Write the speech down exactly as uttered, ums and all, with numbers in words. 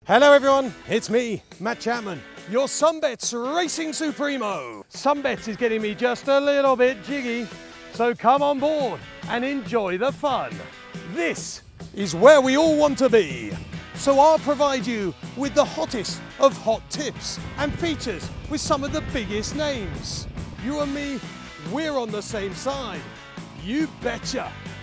Hello everyone, it's me, Matt Chapman, your Sunbets Racing Supremo. Sunbets is getting me just a little bit jiggy, so come on board and enjoy the fun. This is where we all want to be. So I'll provide you with the hottest of hot tips and features with some of the biggest names. You and me, we're on the same side. You betcha.